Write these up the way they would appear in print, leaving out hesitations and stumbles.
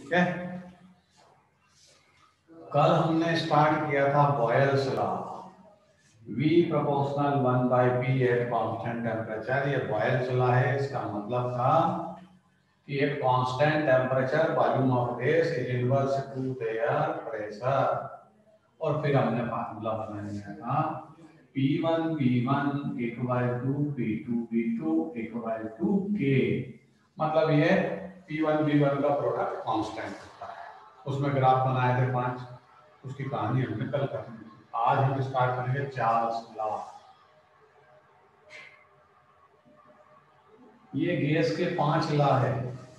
है। कल हमने स्टार्ट किया था Boyle's law, V proportional 1/P at constant temperature. ये बॉयल्स लॉ है। इसका मतलब था कि एक constant temperature volume of gas is inverse to their pressure. और फिर हमने फार्मूला बना लिया था P1 V1 equal to P2 V2 equal to K। मतलब ये P1 V1 का प्रोडक्ट कांस्टेंट होता है। उसमें ग्राफ बनाए थे 5, उसकी कहानी हमने कल करनी थी। आज हम स्टार्ट करेंगे चार्ल्स लॉ। ये गैस के 5 लॉ है।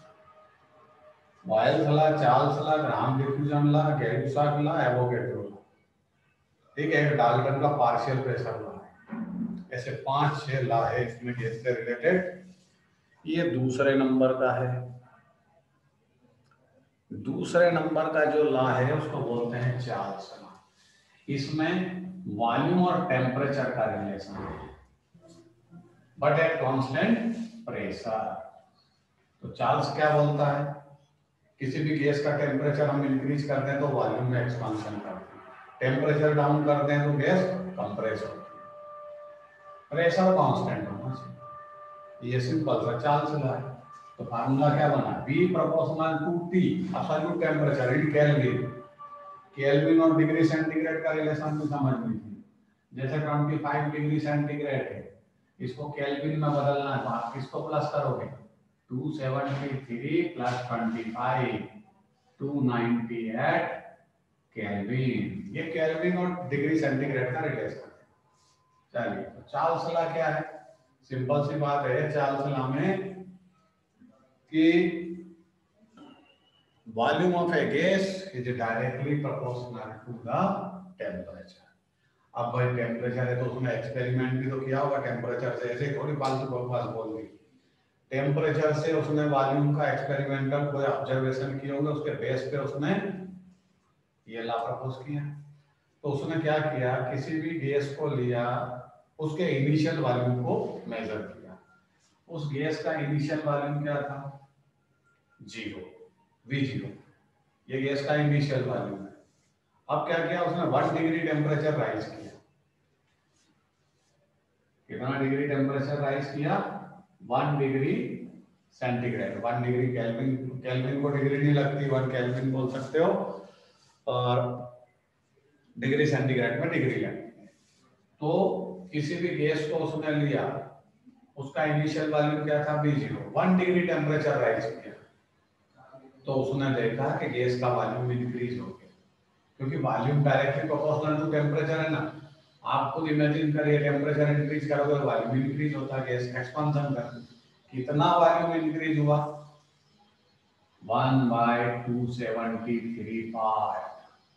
Boyle's law, Charles law, Graham diffusion law, Gay Lussac law, Avogadro law. ठीक है, एक डाल्टन का पार्शियल प्रेशर लॉ है। ऐसे 5-6 लॉ है इसमें गैस से रिलेटेड। ये दूसरे नंबर का है। दूसरे नंबर का जो लॉ है उसको बोलते हैं चार्ल्स लॉ। इसमें वॉल्यूम और टेम्परेचर का रिलेशन है, बट एट कांस्टेंट प्रेशर। तो चार्ल्स क्या बोलता है, किसी भी गैस का टेम्परेचर हम इंक्रीज करते हैं तो वॉल्यूम में एक्सपांशन करते हैं, टेम्परेचर डाउन करते हैं तो गैस कंप्रेस होती है, प्रेशर कांस्टेंट होना चाहिए। ये सिंपल सा चार्ल्स लॉ है। तो फार्मूला क्या बना, V proportional to T absolute temperature in kelvin. Kelvin और डिग्री सेंटीग्रेड का रिलेशन भी समझनी थी। जैसे 25 डिग्री सेंटीग्रेड है, इसको केल्विन में बदलना है तो आप किसको प्लस करोगे, 273 प्लस 25 298 केल्विन। ये केल्विन और डिग्री सेंटीग्रेड का रिलेशन है। चलिए, तो चार्ल्स लॉ क्या है, सिंपल सी बात है चार्ल्स लॉ में कि volume of a gas is directly proportional to the temperature. अब भाई टेम्परेचर है तो उसमें एक्सपेरिमेंट भी तो किया होगा टेम्परेचर से, ऐसे थोड़ी फालतू बकवास बोल दी। टेम्परेचर से उसने वॉल्यूम का एक्सपेरिमेंटल कोई ऑब्जर्वेशन किए होंगे, उसके बेस पे उसने ये लॉ प्रपोज किया। तो उसने क्या किया, किसी भी गैस को लिया, उसके इनिशियल वॉल्यूम को मेजर किया। उस गैस का इनिशियल वॉल्यूम क्या था, 0, V0। ये गैस का इनिशियल वॉल्यूम है। अब क्या किया उसने, 1 डिग्री टेम्परेचर राइज किया। कितना डिग्री टेम्परेचर राइज किया, 1 degree centigrade. 1 degree kelvin, kelvin को डिग्री नहीं लगती, 1 केल्विन बोल सकते हो, और डिग्री सेंटीग्रेड में डिग्री लगती है। तो किसी भी गैस को उसने लिया, उसका इनिशियल वॉल्यूम क्या था, V0, 1 डिग्री टेम्परेचर राइज किया, तो उसने देखा कि गैस का वॉल्यूम इंक्रीज हो गया, क्योंकि volume directly proportional to temperature है ना। आप खुद इमेजिन करिए, टेम्परेचर इंक्रीज करोगे तो वॉल्यूम इंक्रीज होता है, गैस एक्सपांशन करती है। कितना वॉल्यूम इंक्रीज हुआ, 1/273 पार्ट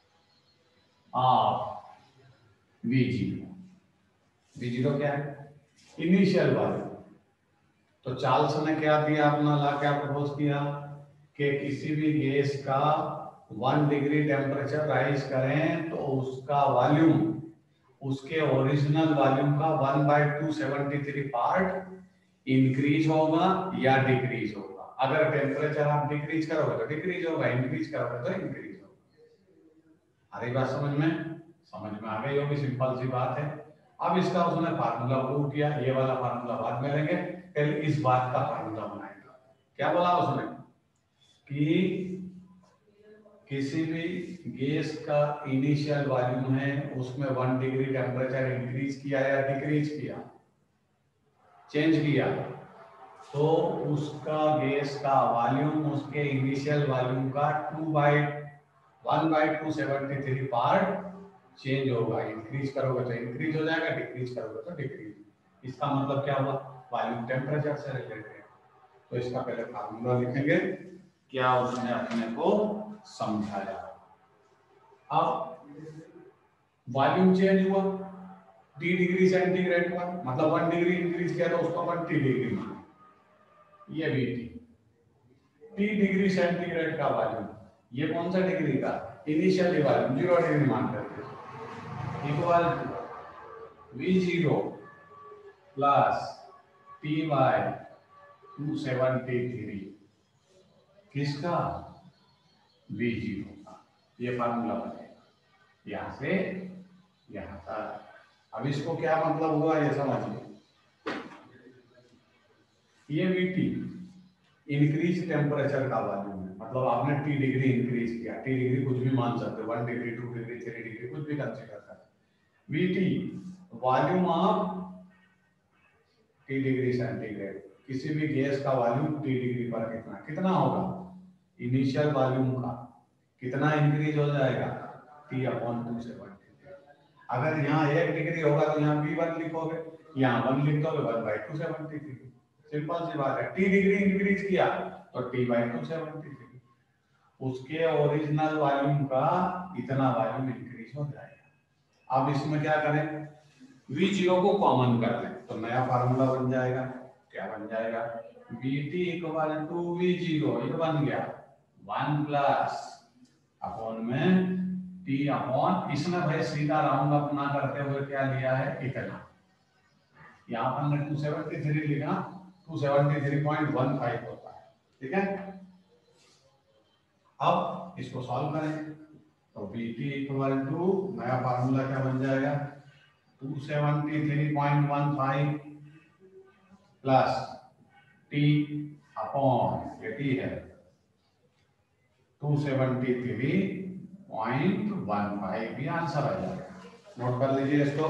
ऑफ V0। V0 क्या है, इनिशियल वॉल्यूम। तो चार्ल्स ने क्या दिया, अपना लॉ क्या प्रपोज किया कि किसी भी गैस का 1 डिग्री टेम्परेचर राइज करें तो उसका वॉल्यूम उसके ओरिजिनल वॉल्यूम का 1/273 पार्ट इंक्रीज होगा या डिक्रीज होगा। अगर टेम्परेचर आप डिक्रीज करोगे तो डिक्रीज होगा, इंक्रीज करोगे तो इंक्रीज होगा। आ रही बात समझ में आ गई होगी, सिंपल सी बात है। अब इसका उसने फार्मूला प्रूव किया, ये वाला फार्मूला बाद में लेंगे, पहले इस बात का फार्मूला बनाएगा। क्या बोला उसने कि किसी भी गैस का इनिशियल वॉल्यूम है, उसमें 1 डिग्री टेम्परेचर इंक्रीज किया या डिक्रीज किया, चेंज किया, तो उसका गैस का वॉल्यूम उसके इनिशियल वॉल्यूम का 1/273 पार्ट चेंज होगा। इंक्रीज करोगे तो इंक्रीज हो जाएगा, डिक्रीज करोगे तो डिक्रीज। इसका मतलब क्या हुआ, वॉल्यूम टेम्परेचर से रिलेटेड। तो इसका पहले फार्मूला लिखेंगे, क्या उसने अपने को समझाया। अब वॉल्यूम चेंज हुआ, T डिग्री सेंटीग्रेड पर, मतलब 1 डिग्री इंक्रीज किया तो उसको अपन T डिग्री माने, ये भी T डिग्री सेंटीग्रेड का वॉल्यूम, ये कौन सा डिग्री का, इनिशियल वॉल्यूम 0 डिग्री मान करके, equal to V0 plus T/273 किसका, V0 का, ये फार्मूला बनेगा यहाँ से यहाँ तक। अब इसको क्या मतलब हुआ ये समझिए, ये VT इंक्रीज टेम्परेचर का वैल्यू है, मतलब आपने T डिग्री इंक्रीज किया, T डिग्री कुछ भी मान सकते हो, 1 डिग्री 2 डिग्री 3 डिग्री कुछ भी कंसीडर कर। VT volume of T degree centigrade, किसी भी गैस का वॉल्यूम T डिग्री पर कितना कितना होगा, इनिशियल वॉल्यूम का कितना इंक्रीज हो जाएगा, T/270। अगर यहाँ 1 डिग्री होगा तो यहाँ V1 लिखोगे, यहाँ 1 लिख दोगे 1/273। सिंपल सी बात है, T डिग्री इंक्रीज किया तो T/273, उसके ओरिजिनल वॉल्यूम का इतना वॉल्यूम इंक्रीज हो जाएगा। अब इसमें क्या करें, V0 को कॉमन कर लें तो नया फार्मूला बन जाएगा, क्या बन जाएगा, VT = V0, ये बन गया 1 प्लस अपॉन में T अपॉन, इसमें भाई सीधा राउंड अप ना करते हुए क्या लिया है, इतना, यहाँ पर हमने 273 लिखा, 273.15 होता है, ठीक है। अब इसको सॉल्व करें तो VT = नया फार्मूला क्या बन जाएगा, 273.15 प्लस T अपॉन, ये T है 273.15, ये आंसर आ जाएगा। नोट कर लीजिए इसको,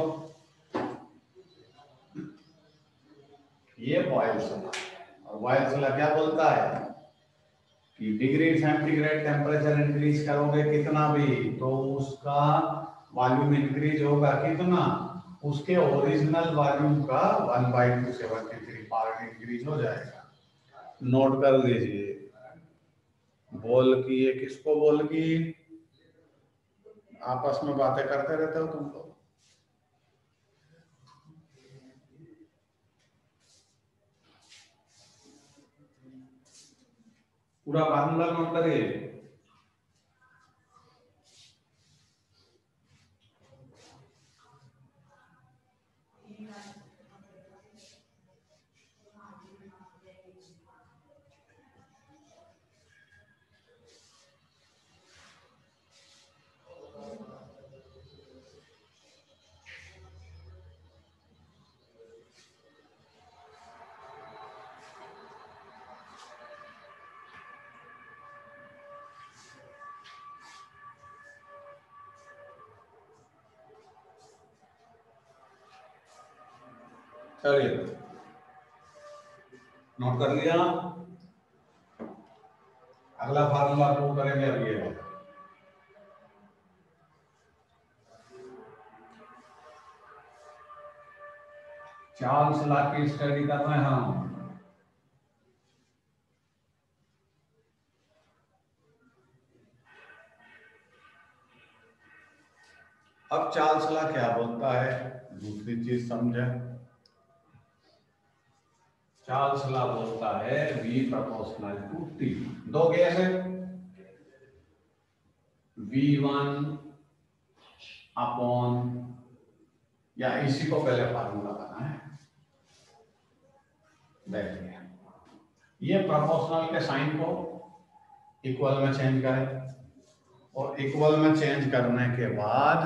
ये बॉयल्स लॉ, और बॉयल्स लॉ क्या बोलता है कि डिग्री सेंटीग्रेड टेम्परेचर इंक्रीज करोगे कितना भी तो उसका वॉल्यूम इंक्रीज होगा कितना, उसके ओरिजिनल वॉल्यूम का 1/273 पार्ट इंक्रीज हो जाएगा। नोट कर लीजिए, बोल की ये किसको बोल की, आपस में बातें करते रहते हो तुम लोग। पूरा फार्मूला नोट करिए, चलिए नोट कर लिया। अगला फार्मूला प्रूव करेंगे अब ये वाला, चार्ल्स लॉ की स्टडी कर रहे हैं हम। अब चार्ल्स लॉ क्या बोलता है, दूसरी चीज समझे। चार्ल्स लॉ बोलता है V∝T, दो गैस है, V1 अपॉन, या इसी को पहले फार्मूला बना है, देखिए ये प्रोपोर्शनल के साइन को इक्वल में चेंज करें, और इक्वल में चेंज करने के बाद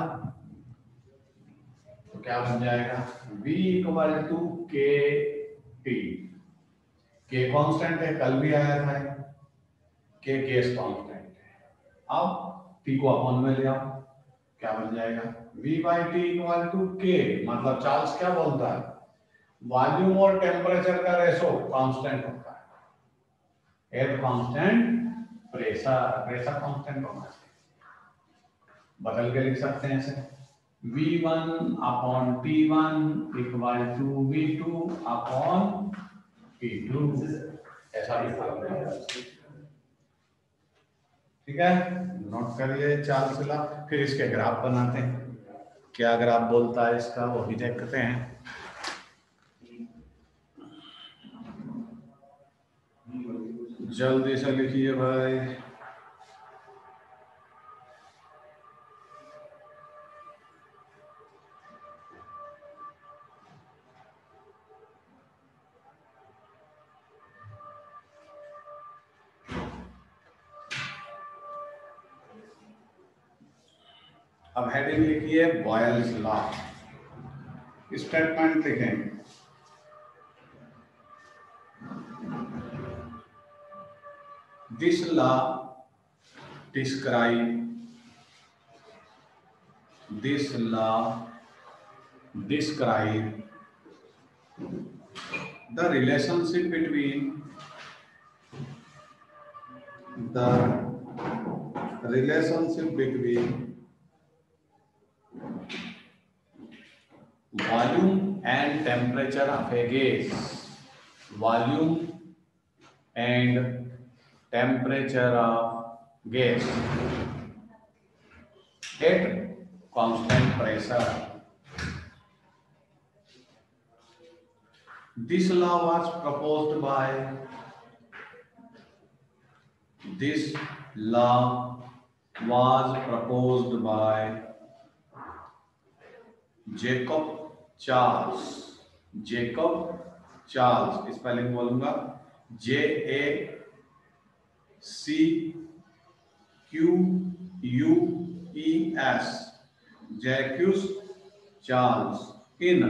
तो क्या बन जाएगा, V = KT, K कांस्टेंट है, कल भी आया था, K गैस कांस्टेंट है। अब T को अपॉन में ले आओ, क्या बन जाएगा, V/T = K, मतलब चार्ल्स क्या बोलता है, वॉल्यूम और टेम्परेचर का रेशो कांस्टेंट होता है, एयर कांस्टेंट प्रेशर कांस्टेंट होना चाहिए, बदल के लिख सकते हैं इसे, V1 upon T1 = V2 upon T2, ऐसा भी फार्मूला, ठीक है। नोट करिए चार्ल्स लॉ, फिर इसके ग्राफ बनाते हैं, क्या ग्राफ बोलता है इसका वो भी देखते हैं। जल्दी से लिखिए भाई, अब हेडिंग लिखिए बॉयल्स लॉ। स्टेटमेंट लिखेंगे, this law describe, this law describe the relationship between volume and temperature of a gas, volume and temperature of gas at constant pressure. This law was proposed by Jacob Charles, spelling बोलूंगा JACQUES, Jacques Charles in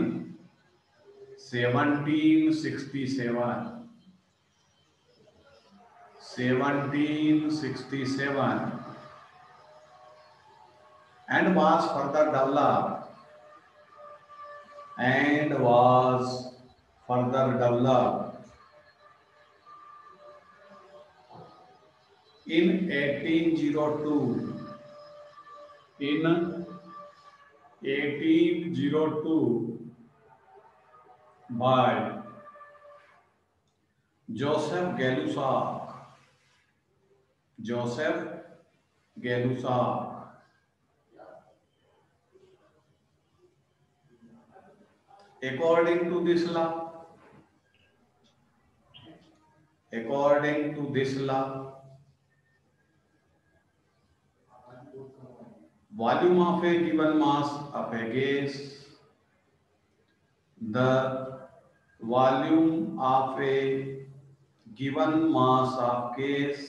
1767 and was further developed in 1802 by Joseph Gay-Lussac. According to this law, volume of a given mass of a gas, the volume of a given mass of gas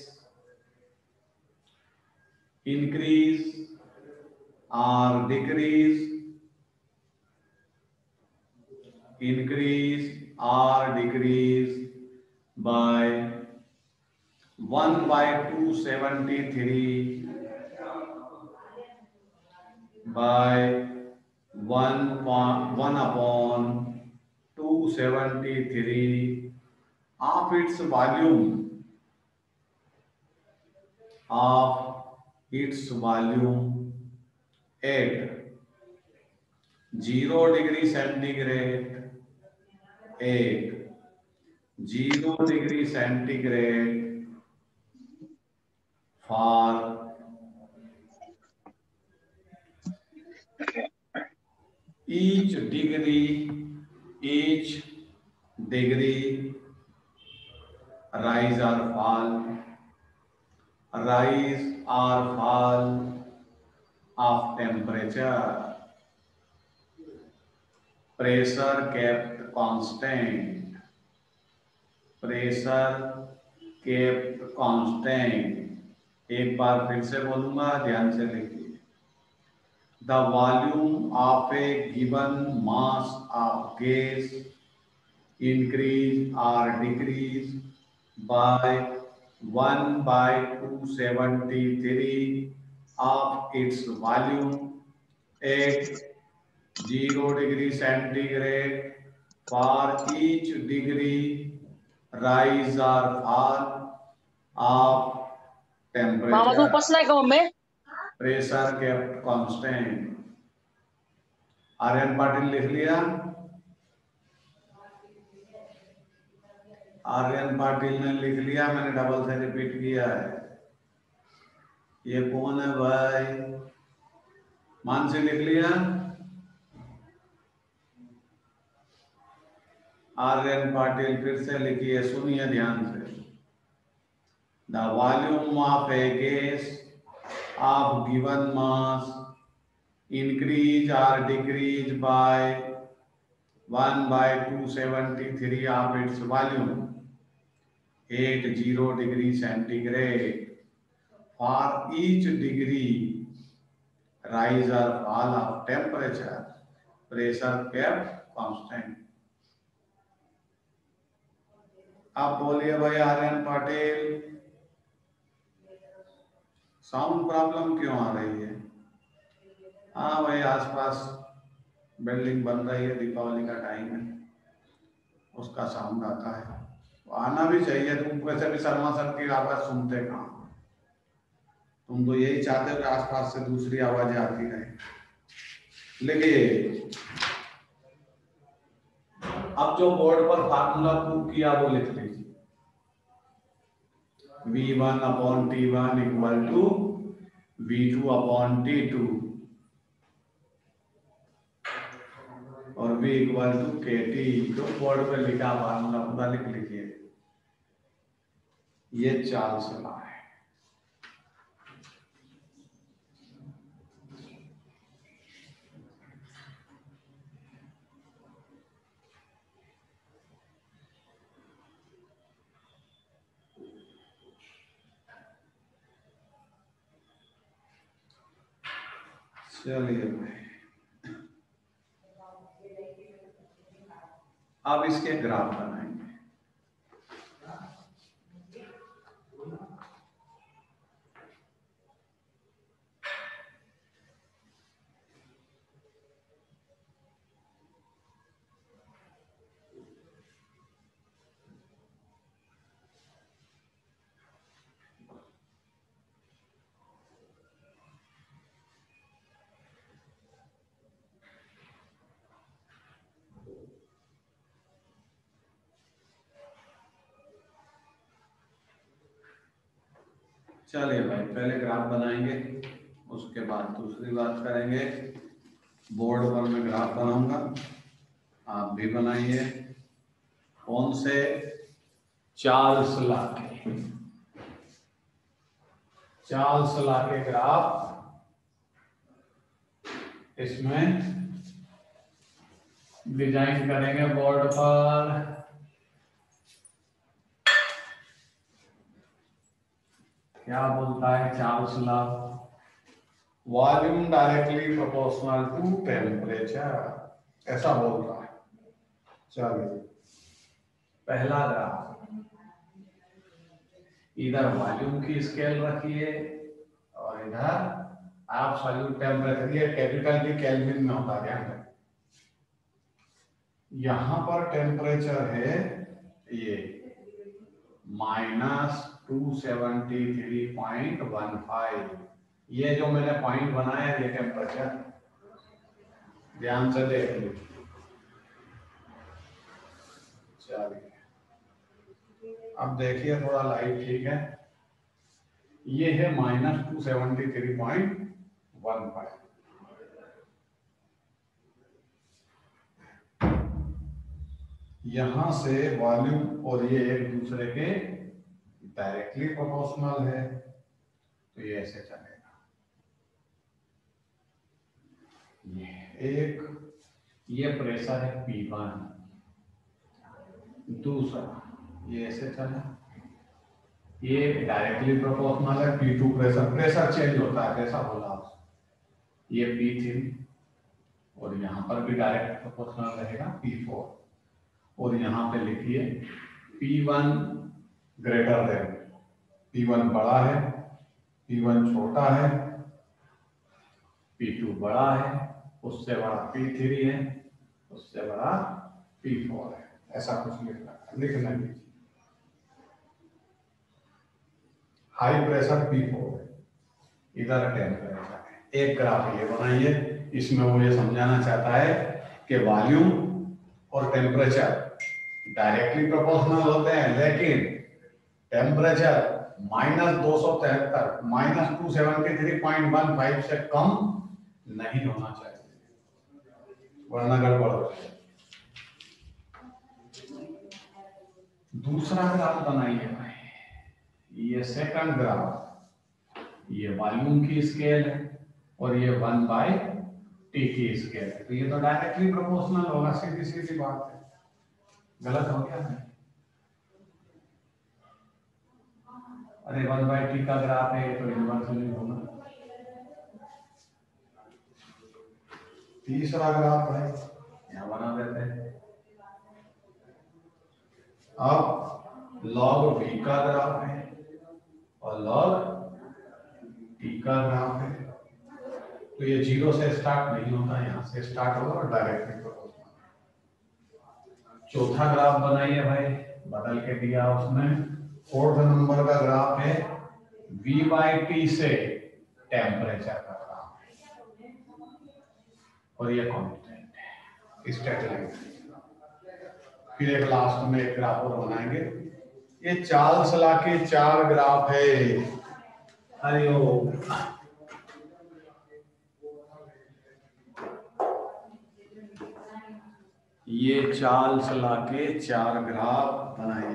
increase or decrease by 1/273 by 1/273 of its volume at 0 degree centigrade, at 0 degree centigrade for each degree rise or fall of temperature. Pressure kept constant. एक बार फिर से बोलूंगा, ध्यान से लिखिए। The volume of a given mass of gas increase or decrease by 1/273 of its volume at 0 degree centigrade for each degree rise or fall of मामा तू temperature. उपसलाय का मम्मी? Pressure kept constant. Aryan Patil लिख लिया? आर्यन पाटिल ने लिख लिया, मैंने डबल से रिपीट किया है। ये कौन है भाई? मानसी लिख लिया? आर्यन पाटिल फिर से लिखिए, सुनिए ध्यान से। The volume of a gas of given mass increase or decrease by 1/273 of its volume at 0 degree centigrade for each degree rise or fall of temperature, pressure kept constant. आप बोलिए भाई आर्यन पाटिल, साउंड प्रॉब्लम क्यों आ रही है? हाँ भाई, आसपास building बन रही है, दीपावली का टाइम है, उसका साउंड आता है, आना भी चाहिए। तुम वैसे भी शर्मा सर की आवाज सुनते कहाँ? तुम तो यही चाहते हो कि आसपास से दूसरी आवाजें आती रहे। लेकिन अब जो बोर्ड पर फार्मूला प्रूव किया वो लिख लीजिए। V1 upon T1 equal to V2 upon T2 और V इक्वल टू KT। जो बोर्ड पे लिखा फार्मूला पूरा लिख लीजिए। ये चार्ल्स लॉ है। चलिए भाई, अब इसके ग्राफ बनाएंगे। चलिए भाई, पहले ग्राफ बनाएंगे, उसके बाद दूसरी बात करेंगे। बोर्ड पर मैं ग्राफ बनाऊंगा, आप भी बनाइए। कौन से? चार्ल्स लॉ के। चार्ल्स लॉ के ग्राफ इसमें डिजाइन करेंगे बोर्ड पर। क्या बोलता है Charles law? Volume directly proportional to temperature, ऐसा बोल रहा है। चलिए, पहला ग्राफ, इधर वॉल्यूम की स्केल रखिए और इधर एब्सोल्यूट टेम्परेचर। ये कैपिटल टी केल्विन में होता है, ध्यान रखें। यहां पर टेम्परेचर है ये -273.15। ये जो मैंने पॉइंट बनाया ये टेम्परेचर, ध्यान से देख लीजिए। चलिए, अब देखिए थोड़ा लाइट ठीक है। ये है -273.15। यहां से वॉल्यूम और ये एक दूसरे के डायरेक्टली प्रोपोर्शनल है, तो ये ऐसे चलेगा। ये प्रेशर है P1, दूसरा ये ऐसे चला, ये डायरेक्टली प्रोपोर्शनल है P2 प्रेशर चेंज होता है, कैसा बोला? ये P3 और यहाँ पर भी डायरेक्ट प्रोपोर्शनल रहेगा P4। और यहाँ पे लिखिए P1 ग्रेटर देन, P1 बड़ा है, P1 छोटा है, P2 बड़ा है, उससे बड़ा P3 है, उससे बड़ा P4 है। ऐसा कुछ लिखना लीजिए। हाई प्रेशर P4 है, इधर टेम्परेचर है। एक ग्राफ ये बनाइए, इसमें वो ये समझाना चाहता है कि वॉल्यूम और टेम्परेचर डायरेक्टली प्रोपोर्शनल होते हैं, लेकिन टेम्परेचर -273.15 से कम नहीं होना चाहिए, वरना गड़बड़ हो जाएगा। दूसरा ग्राफ बनाइए भाई, ये सेकंड ग्राफ, ये वॉल्यूम की स्केल है और ये 1/T की स्केल है, तो ये तो डायरेक्टली प्रोपोर्शनल होगा, सीधी सीधी बात है। गलत हो गया है? अरे 1/T का ग्राफ है तो इन्वर्सली होगा। तीसरा ग्राफ है, यहाँ बना देते हैं। अब लॉग v का ग्राफ है और लॉग t का ग्राफ है, तो ये 0 से स्टार्ट नहीं होता, यहाँ से स्टार्ट होगा और डायरेक्टली प्रोपोर्शनल। चौथा ग्राफ बनाइए भाई, बदल के दिया उसने। फोर्थ नंबर का ग्राफ है v/t से टेम्परेचर का ग्राफ, और ये कांस्टेंट है, स्ट्रेट लाइन। फिर एक लास्ट में एक ग्राफ और बनाएंगे। ये चार्ल्स ला के 4 ग्राफ है। हरिओम। ये चार्ल्स ला के 4 ग्राफ बनाए।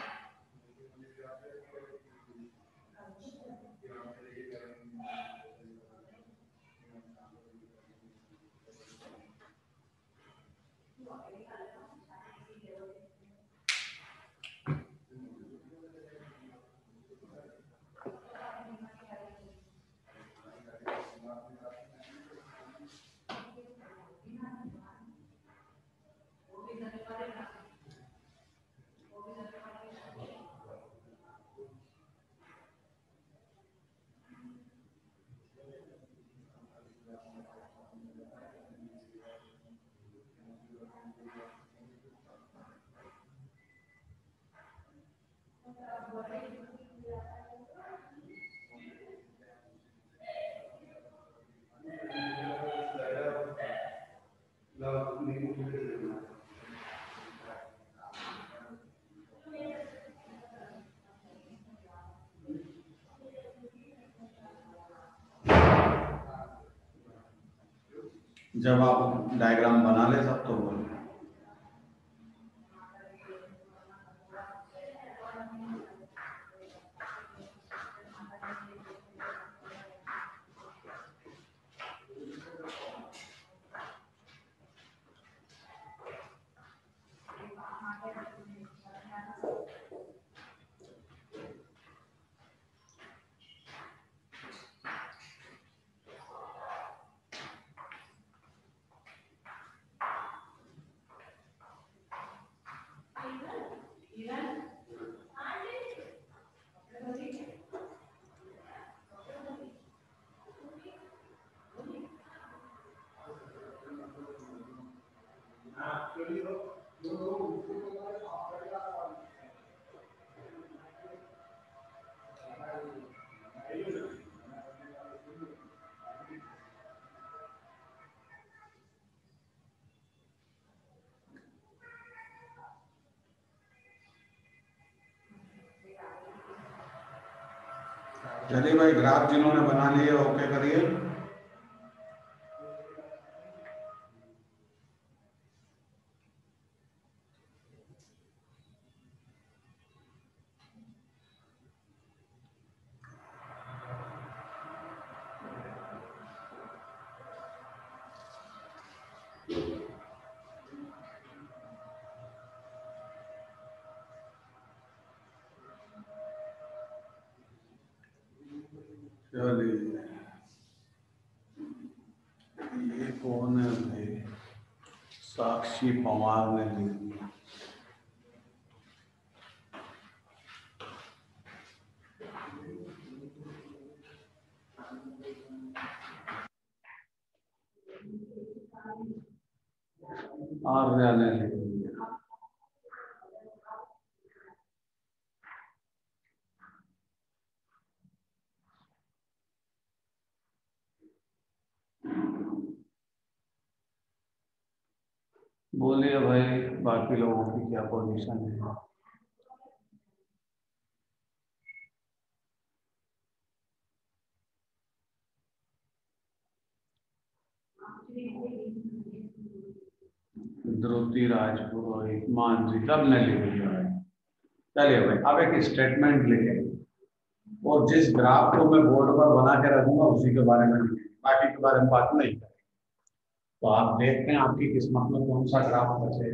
जब आप डायग्राम बना ले सब तो बोल। चलिए भाई, ग्राफ जिन्होंने बना लिए ओके करिए। चलिए, ये कौन है भाई? साक्षी पवार ने लिख दिया। आर्या ने लिख दिया। बोलिए भाई, बाकी लोगों की क्या पोजीशन है? ध्रुति राजपुरोहित, मानसी, सब ने लिख दिया है। चलिए भाई, अब एक स्टेटमेंट लिखें और जिस ग्राफ को मैं बोर्ड पर बना के रखूंगा उसी के बारे में लिखें, बाकी के बारे में बात नहीं करें। तो आप देखते हैं आपकी किस्मत में कौन सा ग्राफ बचे।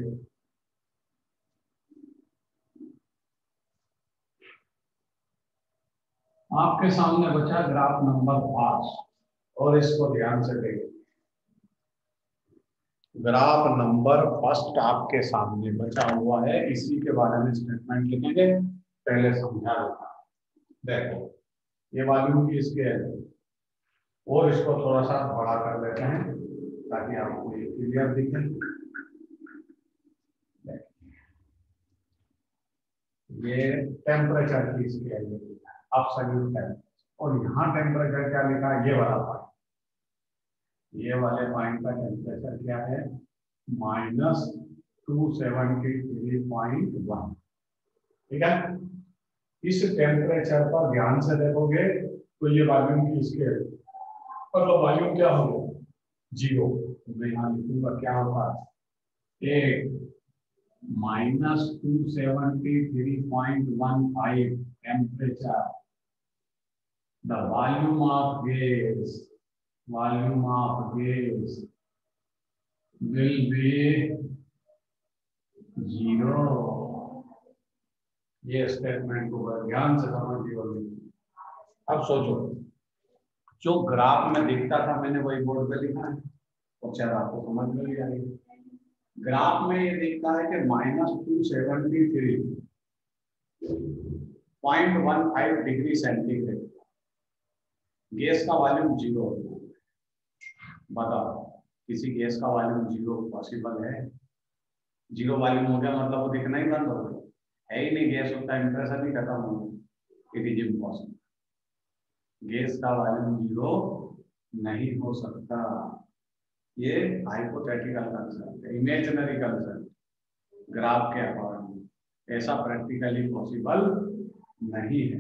आपके सामने बचा ग्राफ नंबर 5 और इसको ध्यान से देखिए। ग्राफ नंबर फर्स्ट आपके सामने बचा हुआ है, इसी के बारे में स्टेटमेंट लिखेंगे। पहले समझा देता हूं। देखो ये वॉल्यूम की स्केल और इसको थोड़ा सा बड़ा कर देते हैं ताकि आपको ये क्लियर दिखे। ये टेम्परेचर की स्केल एब्सोल्यूट टेम्परेचर, और यहाँ टेम्परेचर क्या लिखा है, ये वाला पॉइंट, ये वाले पॉइंट का टेम्परेचर क्या है, -273.1। ठीक है। इस टेम्परेचर पर ध्यान से देखोगे तो ये वॉल्यूम की स्केल, मतलब वॉल्यूम क्या होगा, 0। मैं यहाँ लिखूंगा क्या होगा, एक -273.15 temperature, the volume of gas will be 0। ये स्टेटमेंट को ध्यान से समझिए। अब सोचो, जो ग्राफ में दिखता था मैंने वही बोर्ड पे लिखा है, और शायद आपको समझ में भी आएगी। ग्राफ में ये दिखता है कि -273.15 डिग्री सेंटीग्रेड, गैस का वॉल्यूम 0 होता है। बताओ किसी गैस का वॉल्यूम 0 पॉसिबल है? 0 वॉल्यूम हो गया मतलब वो दिखना ही बंद हो गया, है ही नहीं, गैस उसका इंप्रेशन ही खत्म हो गया। इट इज इम्पॉसिबल, गैस का वॉल्यूम 0 नहीं हो सकता। ये हाइपोथेटिकल कंसेप्ट है, इमेजिनरी कंसेप्ट, ग्राफ के अकॉर्डिंग ऐसा प्रैक्टिकली पॉसिबल नहीं है।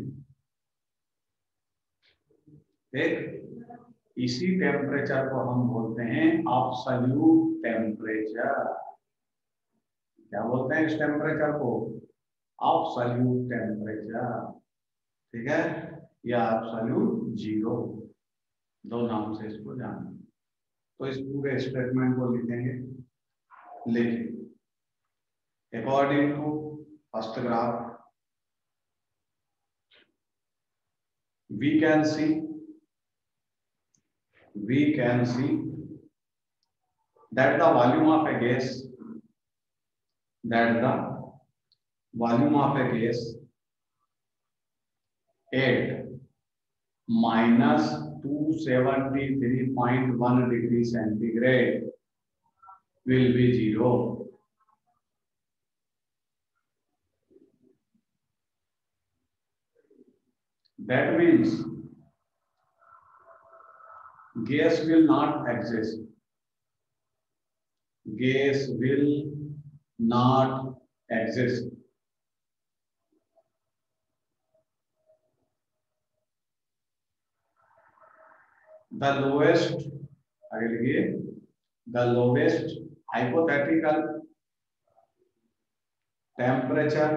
ठीक, इसी टेम्परेचर को हम बोलते हैं एब्सोल्यूट टेम्परेचर। क्या बोलते हैं इस टेम्परेचर को, एब्सोल्यूट टेम्परेचर। ठीक है, या एब्सोल्यूट 0, दो नाम से इसको जाना। तो इस पूरे स्टेटमेंट को लिखेंगे, लिखिए according to first graph we can see that the volume of a gas at -273.1 degree centigrade will be 0। That means gas will not exist. Gas will not exist. The lowest, आगे लिखिए, the lowest hypothetical temperature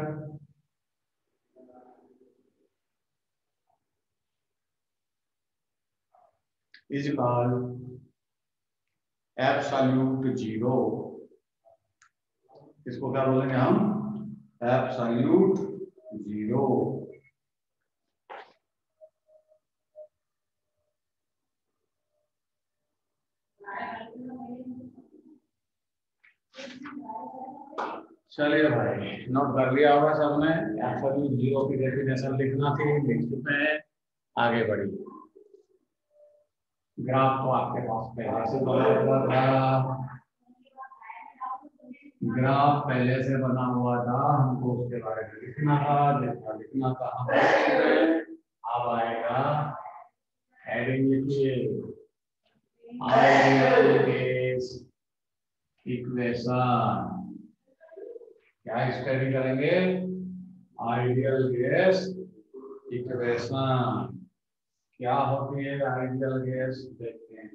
is called absolute 0। इसको क्या बोलेंगे हम, absolute 0। चलिए भाई, note कर लिया होगा सबने, एब्सोल्यूट 0 की डेफिनेशन लिखना थी, लिख चुके हैं। आगे बढ़िए, ग्राफ तो आपके पास पहले से बना हुआ था, ग्राफ पहले से बना हुआ था, हमको उसके बारे में लिखना था, लिखना था हम। अब आएगा हेडिंग, लिखिए आइडियल गैस इक्वेशन। क्या स्टडी करेंगे, आइडियल गैस इक्वेशन। क्या होती है आइडियल गैस, देखते हैं।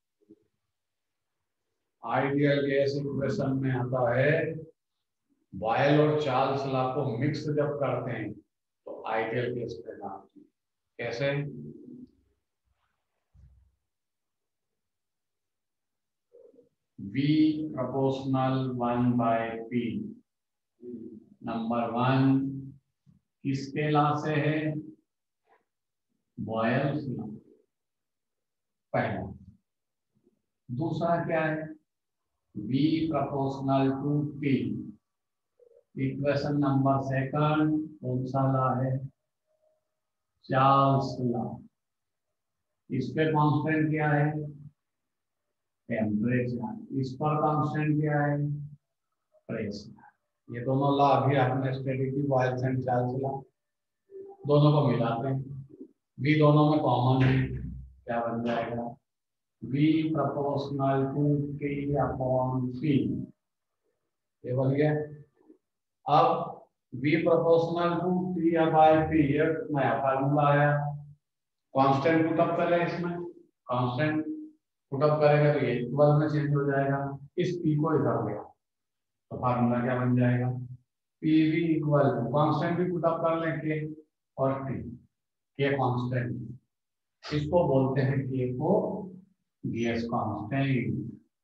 आइडियल गैस इक्वेशन में आता है, बॉयल और चार्ल्स लॉ को मिक्स जब करते हैं तो आइडियल गैस पैदा होती है। कैसे, V proportional 1/P। नंबर 1 किसके लॉ से है, बॉयल्स लॉ, पहला। दूसरा क्या है, V proportional to P। Equation number second कौन सा लॉ है? Charles law. इस पे कांस्टेंट क्या है? टेम्परेचर। इस पर कांस्टेंट क्या है? प्रेशर। ये दोनों लॉ अभी आपने स्टडी की, बॉयल्स एंड चार्ल्स लॉ। दोनों को मिलाते हैं, V दोनों में कॉमन है, क्या बन जाएगा? V proportional to T upon P। ये बन गया। अब V proportional to T by P, ये नया फार्मूला आया। कांस्टेंट पुटअप करें इसमें, कांस्टेंट पुटअप करेंगे तो ये इक्वल में चेंज हो जाएगा, इस P को इधर ले तो फार्मूला क्या बन जाएगा? PV इक्वल टू, कांस्टेंट भी पुटअप कर लें K और T। K कांस्टेंट, इसको बोलते हैं K को गैस कांस्टेंट।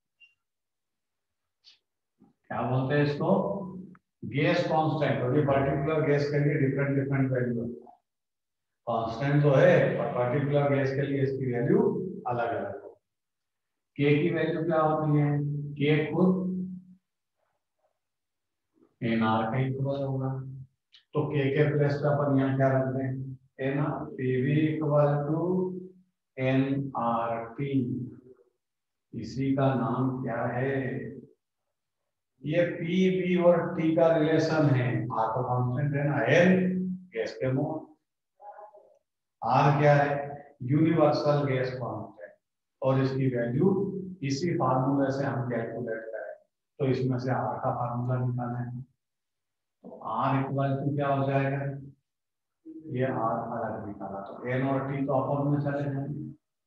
क्या बोलते हैं इसको? Gas constant. और ये पर्टिकुलर गैस के लिए डिफरेंट डिफरेंट वैल्यू होता है। कांस्टेंट तो है पर पर्टिकुलर गैस के लिए इसकी वैल्यू अलग अलग है। के की वैल्यू क्या होती है? के खुद एनआर का इक्वल होगा, तो के प्लेस पे अपन यहाँ क्या रख दें? NR. PV equal to NRT. इसी का नाम क्या है? ये पी बी और टी का रिलेशन है। आर तो कांस्टेंट है ना, एन गैस के मोल, आर क्या है? Universal gas constant. और इसकी वैल्यू इसी फार्मूले से हम कैलकुलेट करें, तो इसमें से आर का फार्मूला निकालना है, तो आर इक्वल टू क्या हो जाएगा? ये आर अलग निकाला तो एन और टी तो अपन में चले जाएंगे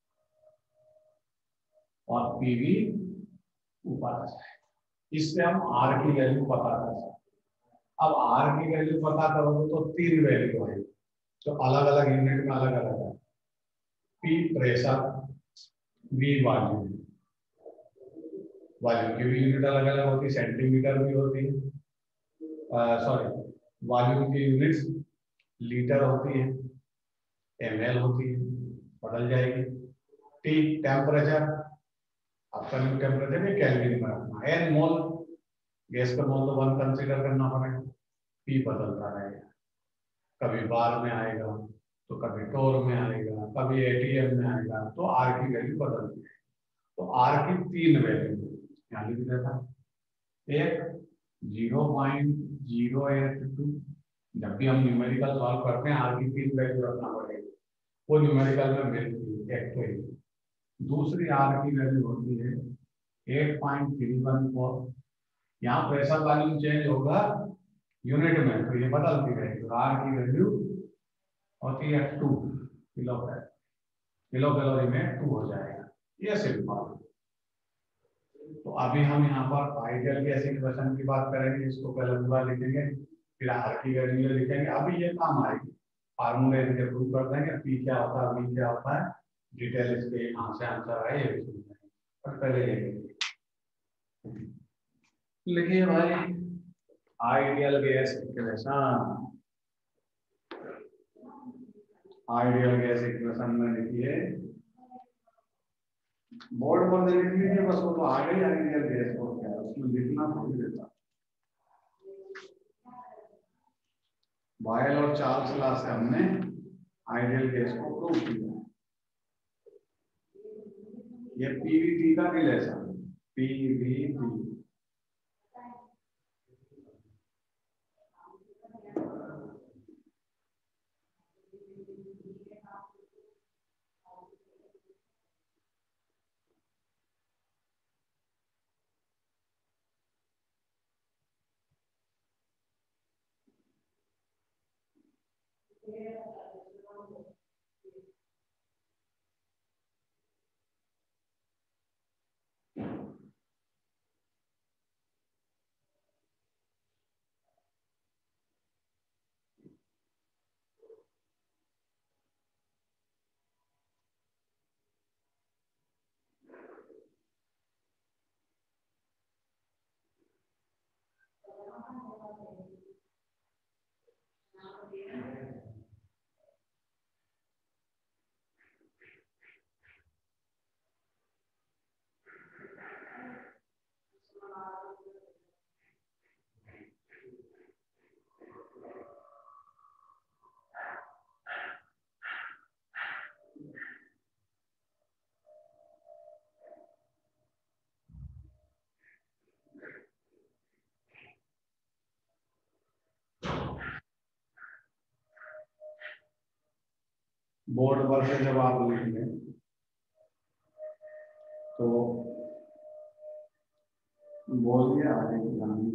और पीवी ऊपर आ जाएगा। इससे हम आर की वैल्यू पता कर सकते। अब आर की वैल्यू पता करोगे तो तीन वैल्यू है जो अलग अलग यूनिट में अलग अलग है। P pressure, V volume. Volume की भी यूनिट अलग अलग होती है, सेंटीमीटर भी होती है, सॉरी वॉल्यूम की यूनिट्स लीटर होती है, ml होती है, बदल जाएगी। टी टेम्परेचर, आपका न्यू टेम्परेचर है केल्विन में रखना। एन मोल, गैस का मोल तो 1 कंसीडर करना पड़ेगा। पी बदलता रहेगा, कभी बार में आएगा तो कभी टोर में आएगा, कभी एटीएम में आएगा, तो आर की वैल्यू बदलती है। तो आर की तीन वैल्यू यहाँ लिख देता, एक 0.082। जब भी हम न्यूमेरिकल सॉल्व करते हैं आर की तीन वैल्यू रखना पड़ेगा, वो न्यूमेरिकल में मिलती है एक तो ही। दूसरी आर की वैल्यू होती है 8.314। यहाँ प्रेशर वॉल्यूम चेंज होगा यूनिट में तो ये बदलती रहेगी, तो आर की वैल्यू होती है 2 किलो कैलोरी में 2 हो जाएगा। ये सिंपल। तो अभी हम यहाँ पर आइडियल गैस इक्वेशन की बात करेंगे, इसको पहले पूरा लिखेंगे, फिर आर की वैल्यू लिखेंगे। अभी ये काम आएगी, फार्मूले इसके प्रूव कर देंगे, पी क्या होता है, वी क्या होता है, डिटेल इसके कहाँ से आंसर आए ये भी सुन लेंगे। पर पहले ये लिखिए भाई, ideal gas equation. Ideal gas equation में लिखिए, बोर्ड पर लिख लीजिए बस, वो तो आ गई आइडियल गैस, और क्या उसमें लिखना थोड़ी देता। बॉयल और चार्ल्स लॉ से हमने आइडियल गैस को प्रूव किया। ये पीवीटी का रिलेशन, पीवीटी बोर्ड पर से जब आप लिखेंगे तो बोलिए आगे की कहानी।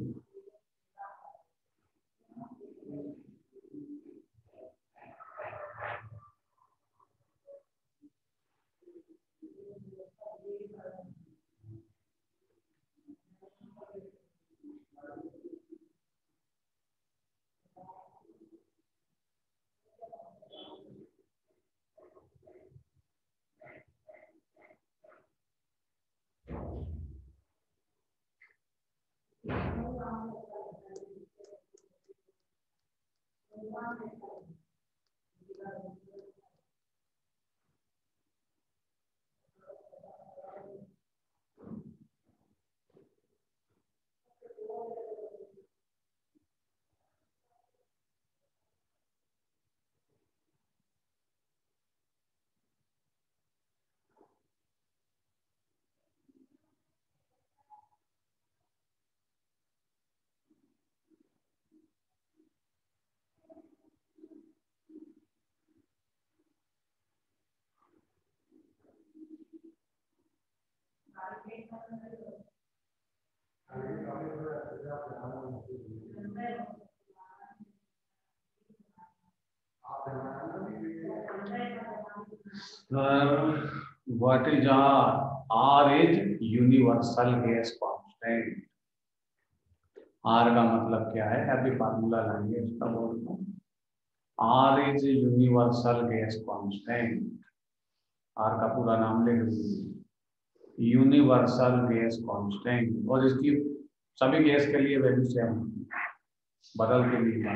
What is R? R is universal gas constant. R का मतलब क्या है? अभी फार्मूला लाएंगे उसका बोल दो। R is universal gas constant. R का पूरा नाम ले लीजिए, यूनिवर्सल गैस कांस्टेंट, और इसकी सभी गैस के लिए वैल्यू सेम बदल के लिखा।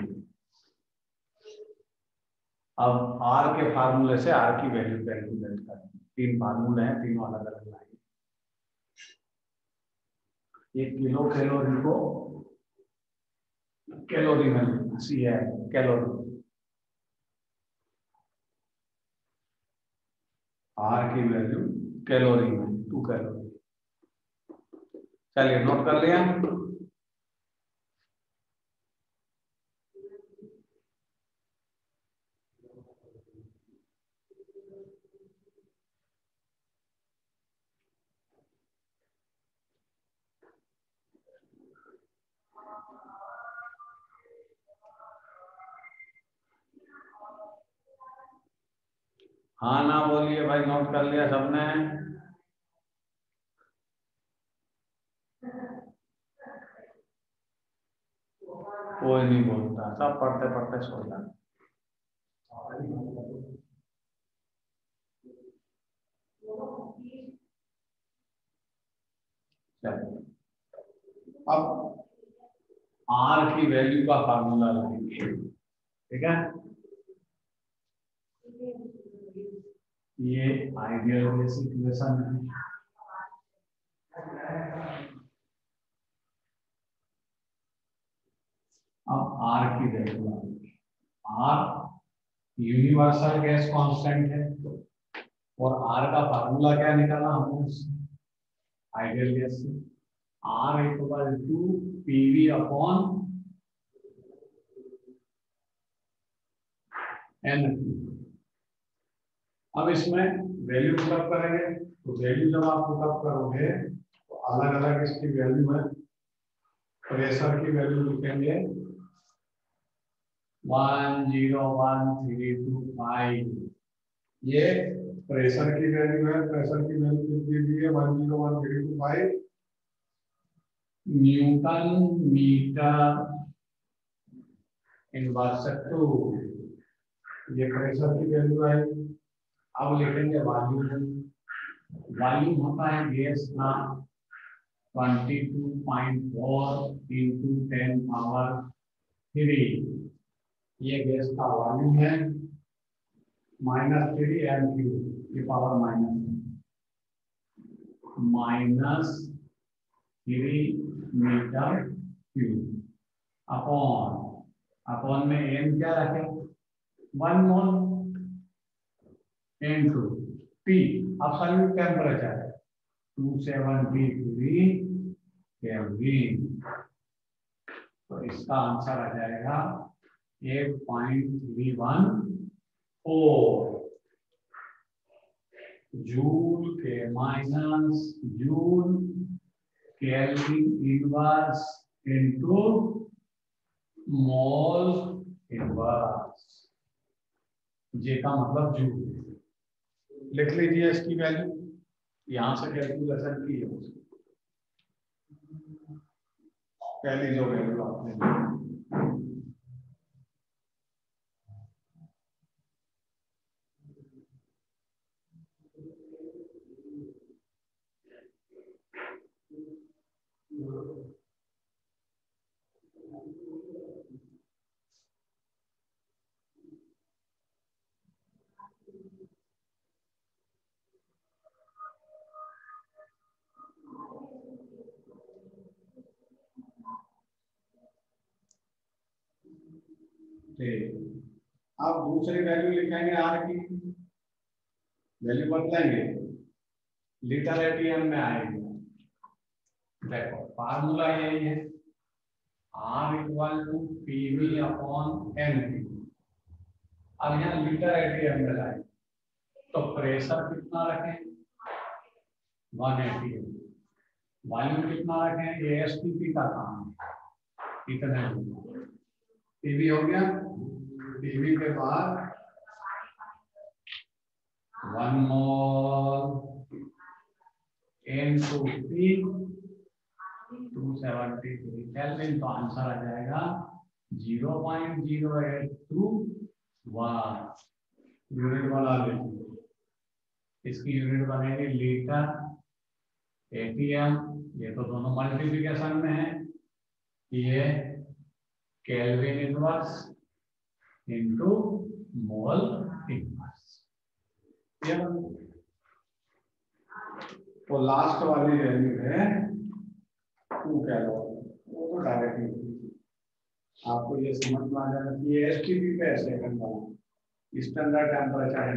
अब R के फार्मूले से R की वैल्यू कैलकुलेट करें। 3 फार्मूले हैं, तीनों अलग अलग लाएंगे। 1 किलो कैलोरी को कैलोरी में लिखना, सी है कैलोरी। R की वैल्यू कैलोरी में 2 कैलोरी। चलिए नोट कर लिया। हाँ ना बोलिए भाई, नोट कर लिया सबने? कोई नहीं बोलता, सब पढ़ते पढ़ते सो जाते। अब R की वैल्यू का फार्मूला लाएंगे, ठीक है? ये आइडियल गैस इक्वेशन है। अब R की वैल्यू लाएंगे। R यूनिवर्सल गैस कांस्टेंट है, और R का फार्मूला क्या निकाला हमने आइडियल गैस से? R equal to PV upon N। अब इसमें वैल्यू पुटअप करेंगे, तो वैल्यू जब आप पुटअप करोगे तो अलग अलग इसकी वैल्यू है। प्रेशर की वैल्यू लिखेंगे 101,325। ये प्रेशर की वैल्यू है। प्रेशर की वैल्यू कितनी दी है? 101,325 न्यूटन मीटर इनवर्स 2। ये प्रेशर की वैल्यू है। अब लिखेंगे वॉल्यूम। वॉल्यूम होता है गैस का 22.4 इंटू 10⁻³ ये गैस का वॉल्यूम है। -3 m3 ये पावर -3 मीटर क्यूब अपॉन में m क्या रखे? 1 mole into T absolute temperature 273 kelvin. तो इसका आंसर आ जाएगा 8.31 4 जूल के minus joule kelvin inverse into mole inverse. J का मतलब जूल। लिख लीजिए इसकी वैल्यू, यहां से कैलकुलेशन की है उसकी। पहली जो वैल्यू आपने अब दूसरी वैल्यू लिखेंगे, आर की वैल्यू बदलेंगे, लीटर एटीएम में आएगी। देखो फार्मूला यही है, R equal to PV upon N P. अब यहाँ लीटर एटीएम में लाए तो प्रेशर कितना रखें 180, वॉल्यूम कितना रखें, एएसटीपी का काम इतना पीवी हो गया। पीवी के बाद 1 मोल N2 P 273 केल्विन, तो आंसर आ जाएगा 0.0821। यूनिट बना लीजिए, इसकी यूनिट बनेगी लीटर एटीएम। ये तो दोनों मल्टीप्लिकेशन में है, ये kelvin inverse into mole inverse. तो लास्ट वाली वैल्यू है 2 कैलोरी, वो तो डायरेक्टली आपको ये समझ में आ जाना चाहिए। एसटीपी पे ऐसे करना, स्टैंडर्ड टेम्परेचर है।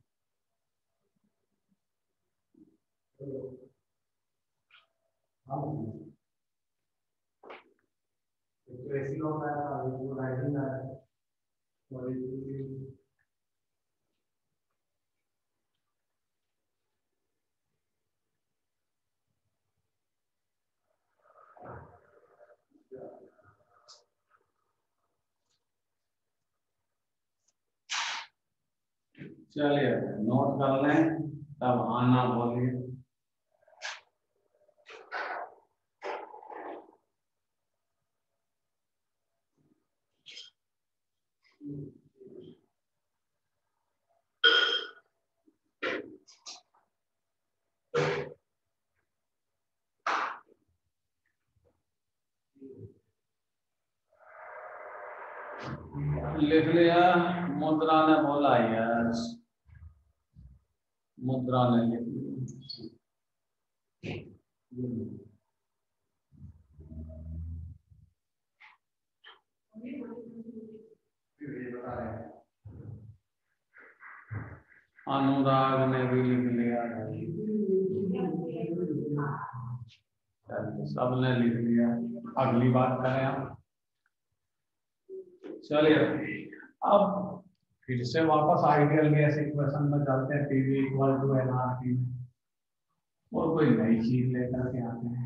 तो ऐसी होता है, वो राइटिंग है। चलिए नोट कर लें, तब आना बोलिए। लिख लिया, मुद्रा ने बोला यस, मुद्रा ने लिख लिया। अनुराग ने भी लिख लिया, सबने लिख लिया। अगली बात करें आप। चलिए अब फिर से वापस आइडियल गैस इक्वेशन में चलते हैं, पीवी इक्वल टू एनआरटी में, और कोई नई चीज लेकर के आते हैं।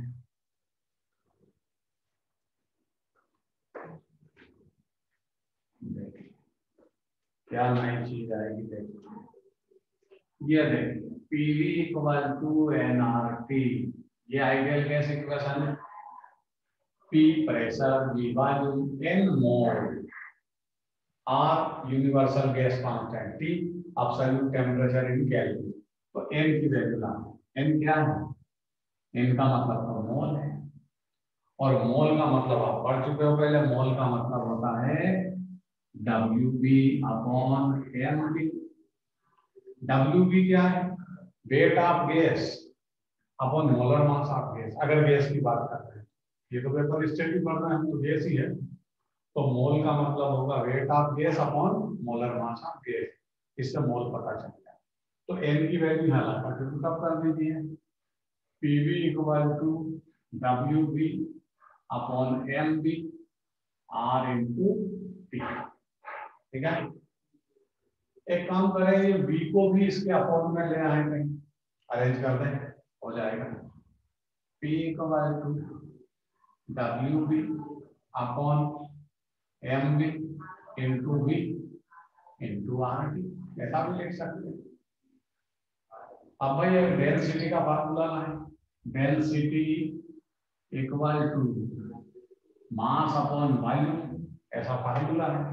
देखिए क्या नई चीज आएगी, देखिए ये देखिए पीवी इक्वल टू एनआरटी, ये आइडियल गैस इक्वेशन है। P pressure, V volume, N mole, R universal gas constant, T absolute temperature in kelvin. तो एन की वैल्यू लाना, एन क्या है, एन का मतलब तो मोल है, और मोल का मतलब आप पढ़ चुके हो पहले, मोल का मतलब होता है WB अपॉन MB। WB क्या है, weight of gas upon molar mass of gas. अगर गैस की बात कर रहे हैं, ये तो पेपर स्टेट ही पढ़ना है, तो गैस ही है, तो मोल का मतलब होगा weight of gas upon molar mass of gas. इससे मोल पता चलता है। तो एन की वैल्यू यहाँ लगा के कब कर दीजिए, PV equal to WB upon MB R into T. ठीक है, एक काम करें, ये बी को भी इसके अपोन में ले आए, कहीं अरेंज कर दें, हो जाएगा P equal to W B upon M B into B into R T, ऐसा भी लिख सकते हैं। अब भाई एक डेंसिटी का फार्मूला है, density equal to mass upon volume, ऐसा फार्मूला है।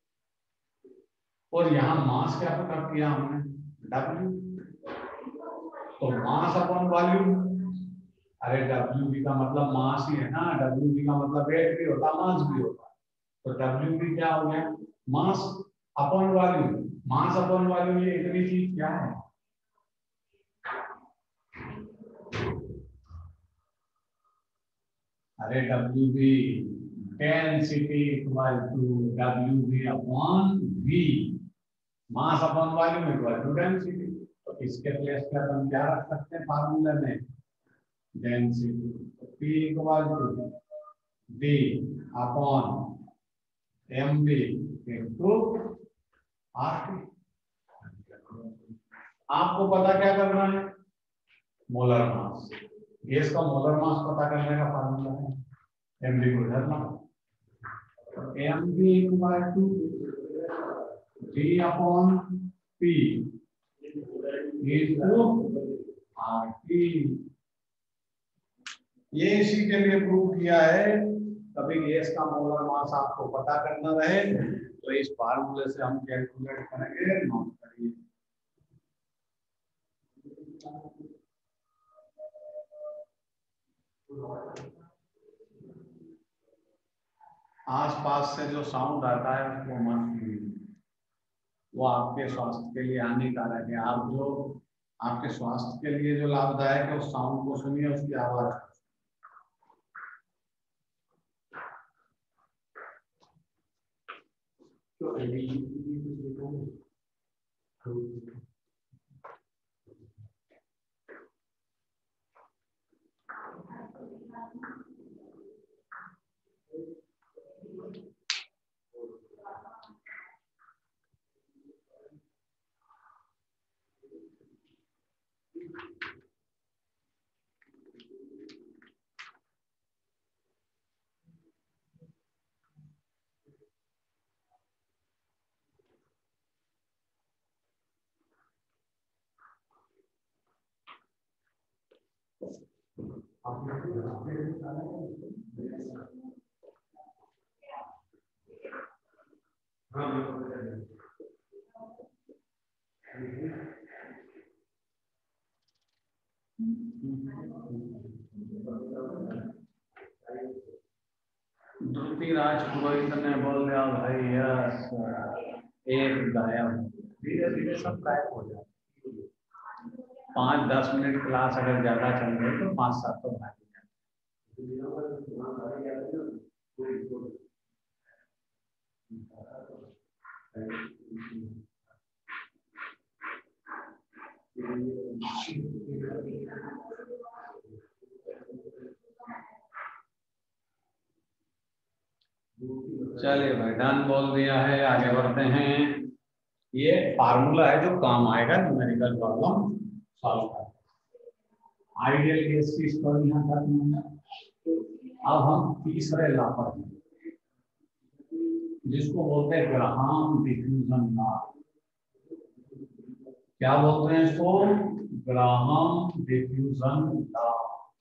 और यहाँ मास क्या पता किया हमने, W, तो मास अपॉन वॉल्यूम, अरे WB का मतलब मास ही है ना, WB का मतलब वेट भी होता, मास भी होता, तो WB क्या हो गया, mass upon volume. Mass upon volume ये इतनी चीज क्या है, अरे WB density equal to WB upon V, mass upon volume equal to density. तो इसके प्लेस पे अपन क्या रख सकते हैं फार्मूले में, डेंसिटी, तो P equal to D upon MB into RT। आपको पता क्या करना है, मोलर मास, गैस का मोलर मास पता करने का फार्मूला है, MB को इधर ला, तो MB equal to D upon P into RT। ये इसी के लिए प्रूव किया है, कभी गैस का मोलर मास आपको पता करना रहे तो इस फार्मूले से हम कैलकुलेट करेंगे, नोट करिए। आसपास से जो साउंड आता है उसको मत सुनिए, वो आपके स्वास्थ्य के लिए हानिकारक है। आप जो आपके स्वास्थ्य के लिए जो लाभदायक है उस साउंड को सुनिए, उसकी आवाज। ध्रुति राज पुरोहित ने बोल दिया भाई यस, एक गायब, धीरे धीरे सब गायब हो जाए। 5-10 मिनट क्लास अगर ज्यादा चल रही तो 5-7 तो भाग चलिए भाई, डन बोल दिया है, आगे बढ़ते हैं। ये फार्मूला है जो काम आएगा न्यूमेरिकल प्रॉब्लम सॉल्व करने। आइडियल केस की स्टोरी यहाँ तक। अब हम तीसरे लॉ पर, जिसको बोलते हैं ग्राहम डिफ्यूजन लॉ। क्या बोलते हैं इसको, Graham diffusion law.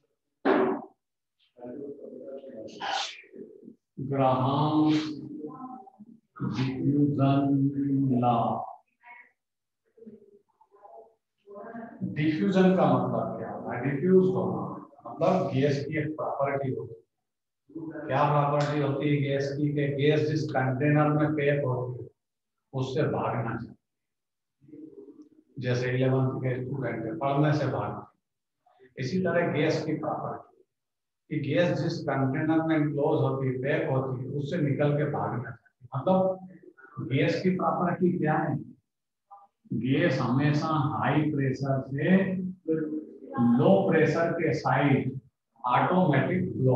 Graham diffusion law. Diffusion का मतलब क्या होता है, डिफ्यूज होना मतलब गैस की एक प्रॉपर्टी होती है। क्या प्रॉपर्टी होती है गैस की, कि गैस जिस कंटेनर में पैक होती है उससे भागना चाहिए। जैसे 11th के स्टूडेंट है, पढ़ने से भागते, इसी तरह गैस की प्रॉपर्टी कि गैस जिस कंटेनर में इनक्लोज होती है, पैक होती है, उससे निकल के भागना चाहिए। मतलब गैस की प्रॉपर्टी क्या है, गैस हमेशा हाई प्रेशर से लो प्रेशर के साइड ऑटोमेटिक फ्लो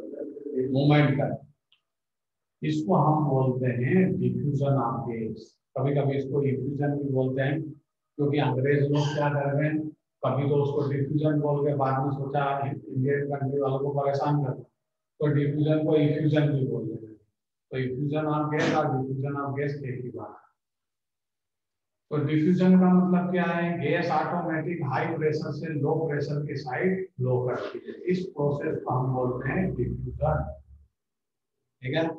मूवमेंट कर, इसको हम बोलते हैं डिफ्यूजन ऑफ गैस। कभी कभी इसको इफ्यूजन भी बोलते हैं, क्योंकि अंग्रेज लोग क्या कर रहे हैं, कभी तो उसको डिफ्यूजन बोल के बाद में सोचा इंडियन कंट्री वालों को परेशान करना, तो डिफ्यूजन को इफ्यूजन भी बोल रहे हैं। तो इफ्यूजन ऑफ गैस और डिफ्यूजन ऑफ गैस एक ही बात है। तो डिफ्यूजन का मतलब क्या है, गैस ऑटोमेटिक हाई प्रेशर से लो प्रेशर की साइड फ्लो करती है, इस प्रोसेस को हम बोलते हैं डिफ्यूजन। ठीक है,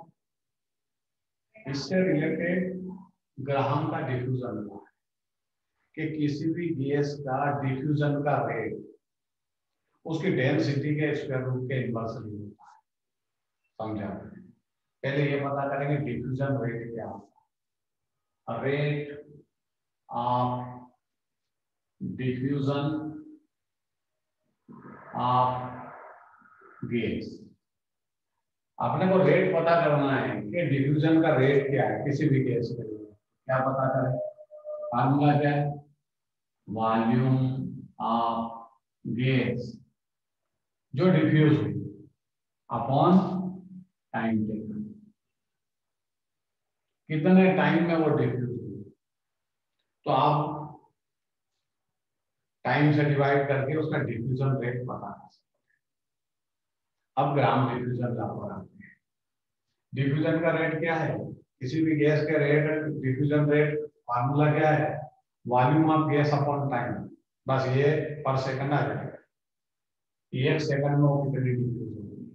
इससे रिलेटेड ग्राहम का डिफ्यूजन हुआ है कि किसी भी गैस का डिफ्यूजन का रेट उसकी डेंसिटी के स्क्वायर रूट के इनवर्सली होता है। समझा? पहले ये पता करेंगे डिफ्यूजन रेट क्या होता है। Rate of diffusion of gas, अपने को रेट पता करना है कि डिफ्यूजन का रेट क्या है किसी भी गैस के लिए। क्या पता करें, फार्मूला क्या है, वॉल्यूम ऑफ गैस जो डिफ्यूज हुई अपॉन टाइम टेकन, कितने टाइम में वो डिफ्यूज हुई, तो आप टाइम से डिवाइड करके उसका डिफ्यूजन रेट पता कर सकते हैं। अब ग्राम डिफ्यूजन लॉ पर आते हैं। डिफ्यूजन का रेट क्या है, किसी भी गैस के रेट डिफ्यूजन रेट फार्मूला क्या है, volume of gas upon time. बस ये पर सेकंड आ जाएगा, एक सेकंड में वो कितनी डिफ्यूज होगी।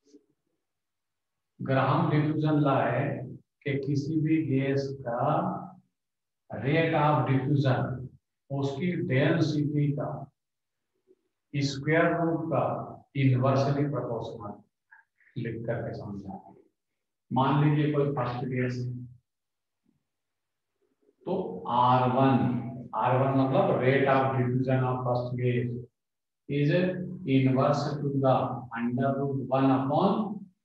ग्राहम डिफ्यूजन लॉ है कि किसी भी गैस का रेट ऑफ डिफ्यूजन उसकी डेंसिटी का स्क्वायर रूट का इनवर्सली प्रोपोर्शनल लिख करके समझा। मान लीजिए कोई फर्स्ट गैस है, तो R1 मतलब rate of diffusion of first gas is inverse to the under root 1 अपॉन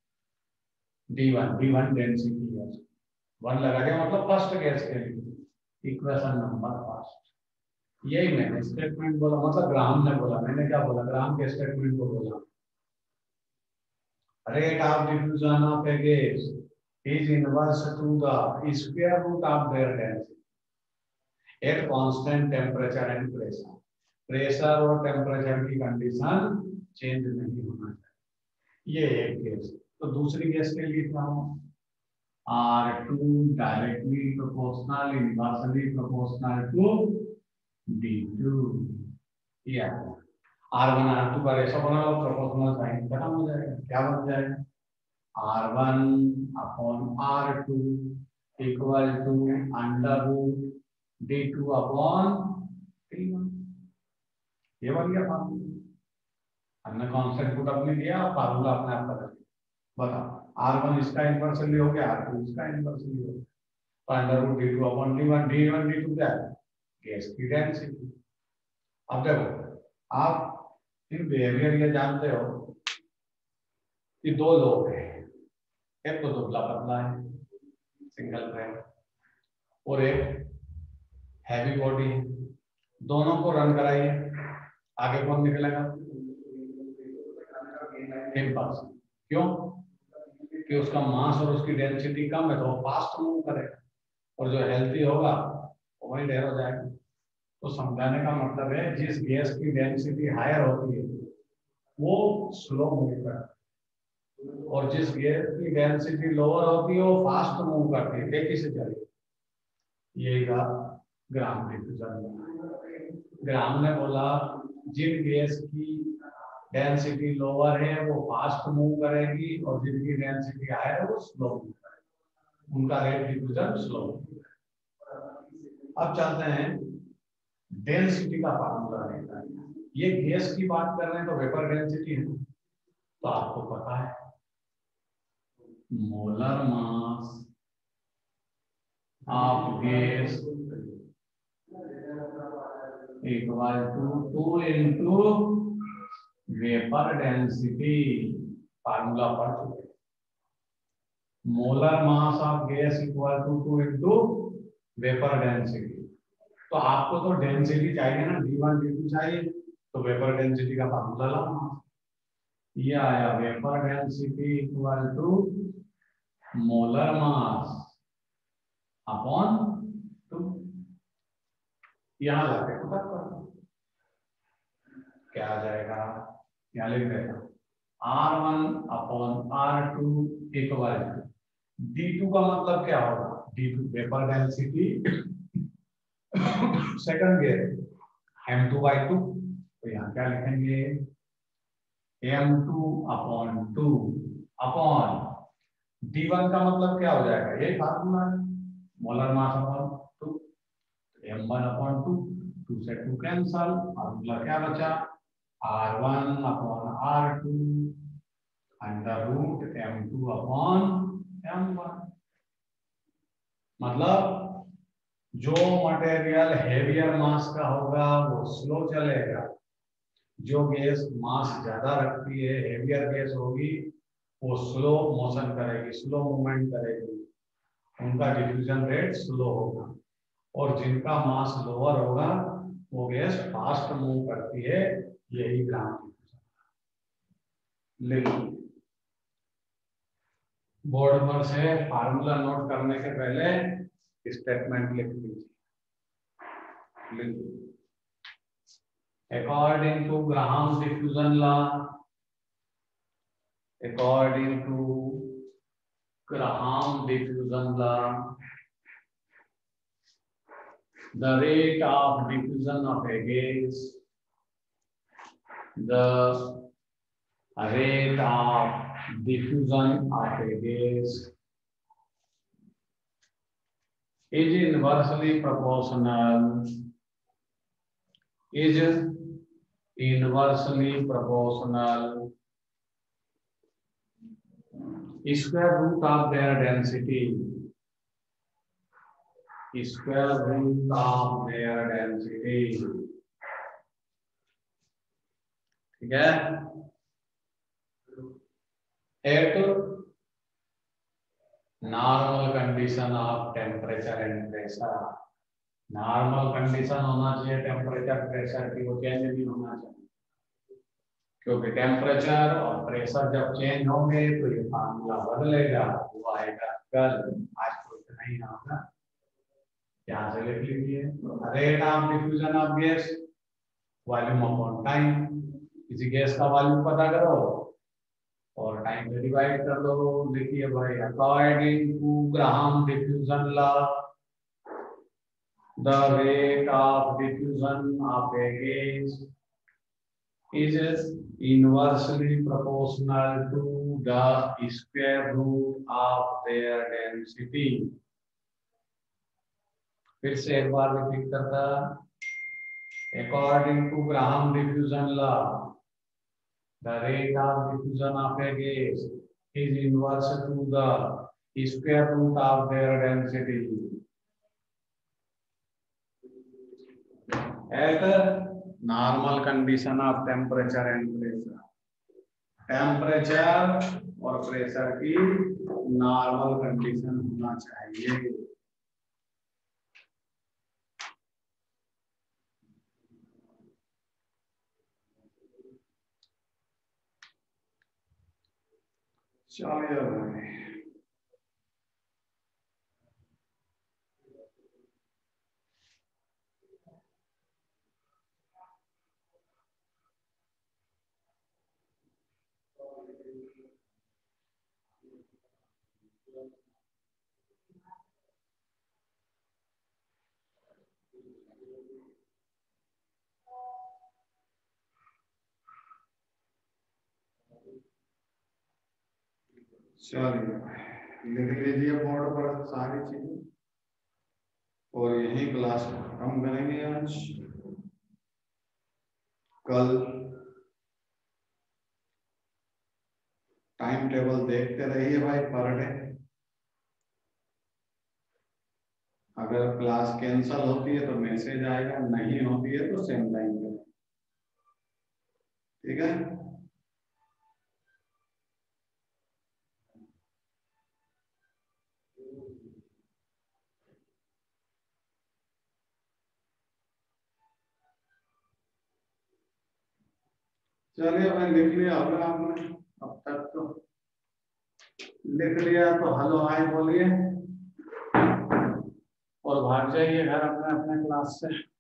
D1 डेंसिटी है, 1 लगा दिया मतलब फर्स्ट गैस के लिए इक्वेशन नंबर फर्स्ट। यही मैंने स्टेटमेंट बोला, मतलब ग्राहम ने बोला, मैंने क्या बोला, ग्राहम के स्टेटमेंट को बोला। Rate of diffusion of a gas is inverse to the square root of their density at constant temperature and pressure। Pressure और टेम्परेचर की कंडीशन चेंज नहीं होना चाहिए। ये एक गैस। तो दूसरी गैस के लिए क्या हो, R2 directly proportional inversely proportional to D2। ये R1 R2 का रेशो बना लो, प्रोपोर्शनल साइन खत्म हो जाएगा। क्या बन जाएगा, R1 upon R2 equal to under root D2 upon D1। ये बन गया फार्मूला। हमने कॉन्सेप्ट पुट अपने दिया, फार्मूला अपने आप बदल गया। बताओ, R1 इसका इनवर्सली हो गया, R2 इसका इनवर्सली हो गया, तो under root D2 upon D1। D1 D2 क्या है, गैस की डेंसिटी। अब देखो, आप इन बिहेवियर ये जानते हो कि दो लोग हैं, एक तो दुबला पतला है सिंगल फ्रेम, और एक हैवी बॉडी है। दोनों को रन कराइए, आगे कौन निकलेगा, इम्पल्स। क्यों, कि उसका मास और उसकी डेंसिटी कम है तो वो फास्ट मूव करेगा, और जो हेल्थी होगा वो वही ढेर हो जाएगा। तो समझाने का मतलब है, जिस गैस की डेंसिटी हायर होती है वो स्लो मूव करता है, और जिस गैस की डेंसिटी लोअर होती है वो फास्ट मूव करती है, तेजी से चलेगी। यही था ग्राहम डिफ्यूजन। ग्राहम ने बोला जिन गैस की डेंसिटी लोअर है वो फास्ट मूव करेगी, और जिनकी डेंसिटी हायर है वो स्लो मूव करेगी, उनका रेट डिफ्यूजन स्लो। अब चलते हैं डेंसिटी का फार्मूला देखना है। ये गैस की बात कर रहे हैं तो वेपर डेंसिटी है, तो आपको पता है molar mass of gas equal to 2 into vapour density. Formula पढ़ चुके। Molar mass of gas equal to 2 into vapour density. तो आपको तो डेंसिटी चाहिए ना, D1 D2 चाहिए, तो वेपर डेंसिटी का फार्मूला लाओ। ये आया vapour density equal to molar mass upon यहाँ जाके पता करना क्या आ जाएगा, यहाँ लिख देगा R1/R2 इक्वल D2 का मतलब क्या होगा, D2 vapour density second gear M2/2, तो यहाँ क्या लिखेंगे M2/2 अपॉन D1 का मतलब क्या हो जाएगा, यही फार्मूला है मोलर मास अपॉन 2, M1/2, 2 से 2 कैंसल, फार्मूला क्या बचा R1/R2 अंडर रूट M2/M1। मतलब जो मटेरियल हेवियर मास का होगा वो स्लो चलेगा, जो गैस मास ज्यादा रखती है हेवियर गैस होगी वो स्लो मोशन करेगी, स्लो मूवमेंट करेगी, उनका डिफ्यूजन रेट स्लो होगा, और जिनका मास लोअर होगा वो गैस फास्ट मूव करती है, यही ग्राम डिफ्यूजन। लिख बोर्ड पर से फार्मूला नोट करने के पहले स्टेटमेंट लिख लीजिए। According to Graham diffusion law, according to Graham diffusion law, the rate of diffusion of a gas, the rate of diffusion of a gas is inversely proportional, is inversely proportional square root of their density, square root of their density। ठीक है, at normal condition of temperature and pressure, normal condition होना चाहिए temperature pressure की, वो change नहीं होना चाहिए, क्योंकि टेम्परेचर और प्रेशर जब चेंज होंगे तो ये फार्मूला बदलेगा, वो आएगा कल, आज तो इतना ही होगा, यहाँ से लिख लीजिए rate of diffusion of gas volume upon time, किसी गैस का वॉल्यूम पता करो और टाइम से डिवाइड कर दो। देखिए भाई according to Graham diffusion law, the rate of diffusion of a gas is inversely proportional to the square root of their density। फिर से एक बार रिपीट करता, according to Graham diffusion law, the rate of diffusion of a gas is inverse to the square root of their density at normal condition of temperature and pressure। Temperature और pressure की normal condition होना चाहिए। चलिए भाई चलिए लिख लीजिए board पर सारी चीजें, और यही क्लास खत्म करेंगे आज। कल टाइम टेबल देखते रहिए भाई पर डे, अगर क्लास कैंसल होती है तो मैसेज आएगा, नहीं होती है तो सेम टाइम पे, ठीक है। चलिए भाई लिख लिया होगा आपने अब तक, तो लिख लिया तो हेलो हाय बोलिए और भाग जाइए घर अपने अपने क्लास से।